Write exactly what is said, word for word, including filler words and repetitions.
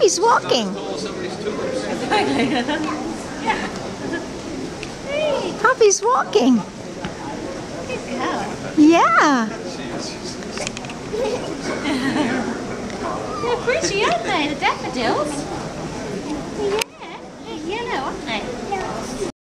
Poppy's walking. Poppy's walking. Good girl. Yeah. They're pretty, aren't they, the daffodils? Yeah, they're yellow, aren't they?